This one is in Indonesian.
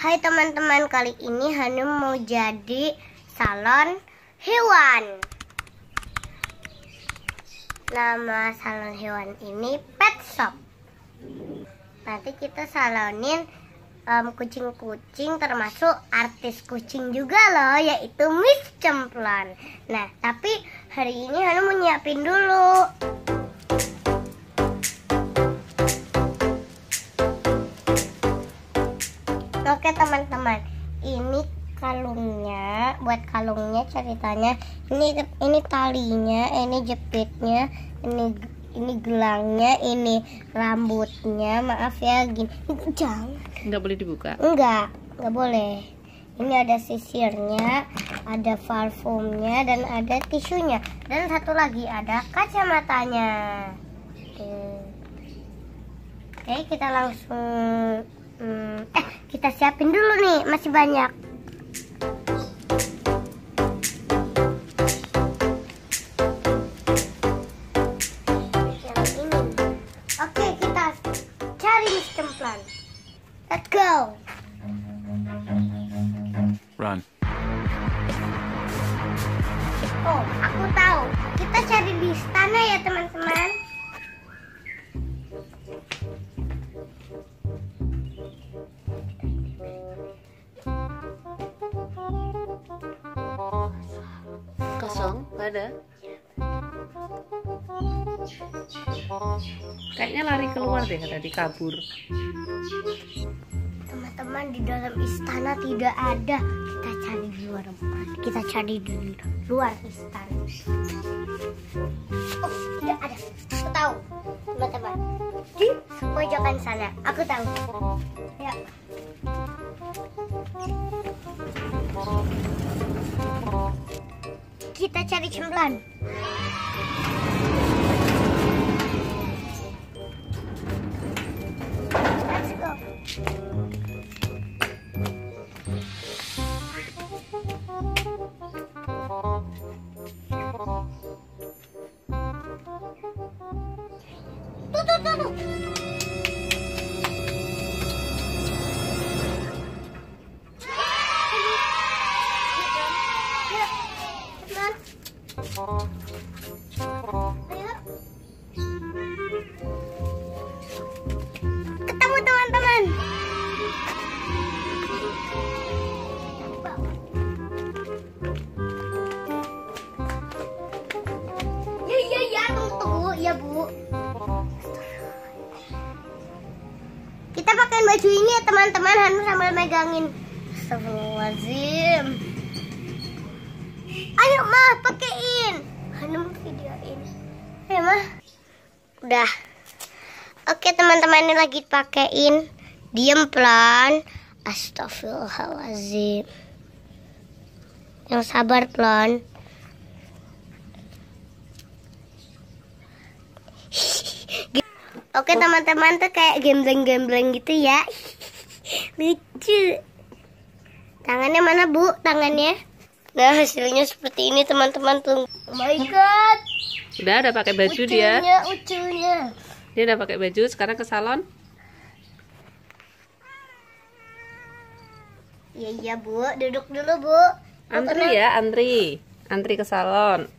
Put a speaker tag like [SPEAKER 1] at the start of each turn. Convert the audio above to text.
[SPEAKER 1] Hai teman-teman, kali ini Hanum mau jadi salon hewan. Nama salon hewan ini Pet Shop. Nanti kita salonin kucing-kucing, termasuk artis kucing juga loh, yaitu Miss Cemplan. Nah, tapi hari ini Hanum mau nyiapin dulu. Oke teman-teman, ini kalungnya. Buat kalungnya ceritanya ini talinya, ini jepitnya, ini gelangnya, ini rambutnya. Maaf ya, gini. Jangan.
[SPEAKER 2] Nggak boleh dibuka.
[SPEAKER 1] Nggak boleh. Ini ada sisirnya, ada parfumnya, dan ada tisunya, dan satu lagi ada kacamatanya. Oke, kita langsung kita siapin dulu nih, masih banyak. Yang ini. Oke, kita cari Miss Cemplan. Let's go.
[SPEAKER 2] Run.
[SPEAKER 1] Oh, aku tahu. Kita cari di istana ya teman-teman.
[SPEAKER 2] Kosong, nggak ada. Kayaknya lari keluar deh, tadi kabur.
[SPEAKER 1] Teman-teman, di dalam istana tidak ada. Kita cari di luar. Kita cari di luar istana. Oh, tidak ada. Aku tahu, teman-teman. Di pojokan sana. Aku tahu. Ya. Kita cari Cemplan. Let's go. Tuh. Ketemu teman-teman. Ya, tunggu ya Bu. Kita pakai baju ini ya teman-teman, Hanum sambil megangin. Astagfirullahaladzim. Ayo mah, pakein. Hanum videoin. Ayo mah. Udah. Oke teman-teman, ini lagi pakein. Diam pelan. Astagfirullahaladzim. Yang sabar pelan. Oke teman-teman, tuh kayak gembleng-gembleng gitu ya. Lucu. Tangannya mana Bu? Tangannya. Nah, hasilnya seperti ini teman-teman tuh. Oh my god.
[SPEAKER 2] Udah pakai baju dia.
[SPEAKER 1] Ucunya.
[SPEAKER 2] Dia udah pakai baju, sekarang ke salon.
[SPEAKER 1] Iya Bu, duduk dulu Bu.
[SPEAKER 2] Antri ya, antri ke salon.